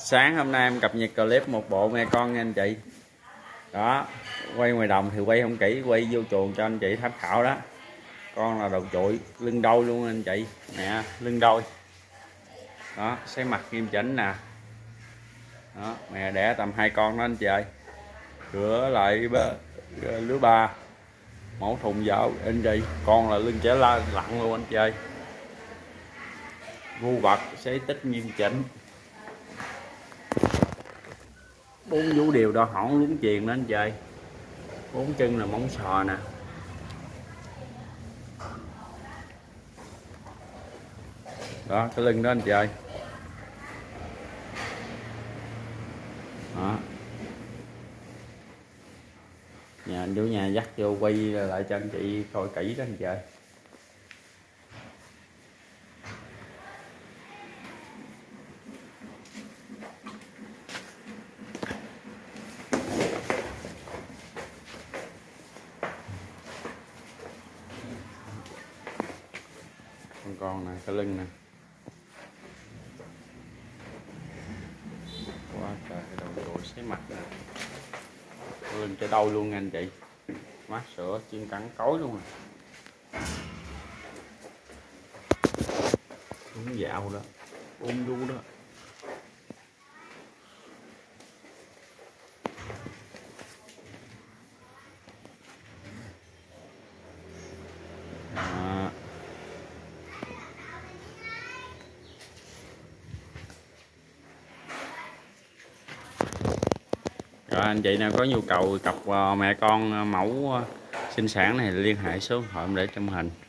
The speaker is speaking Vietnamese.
Sáng hôm nay em cập nhật clip một bộ mẹ con nha anh chị. Đó, quay ngoài đồng thì quay không kỹ, quay vô chuồng cho anh chị tham khảo đó. Con là đầu trụi, lưng đôi luôn anh chị. Nè, lưng đôi. Đó, xé mặt nghiêm chỉnh nè. Đó, mẹ đẻ tầm 2 con đó anh chị ơi. Rửa lại lứa 3. Mẫu thùng dạo anh chị. Con là lưng trẻ la lặn luôn anh chị ơi. Ngu vật, xé tích nghiêm chỉnh. 4 vú đều đo hỏng luống chuyền đó anh chị. 4 chân là móng sò nè. Đó, cái lưng đó anh chị ơi. Đó. Nhà anh chủ nhà dắt vô quay lại cho anh chị coi kỹ đó anh chị ơi. Con nè, cái lưng nè. Quá trời đầu trụi xé mặt nè. Cái lưng cho đau luôn nha anh chị. Mát sữa chiên cắn cối luôn nè. Đúng dạo đó. 4 vú đó. Đó. Rồi anh chị nào có nhu cầu cặp mẹ con mẫu sinh sản này liên hệ số điện thoại để trong hình.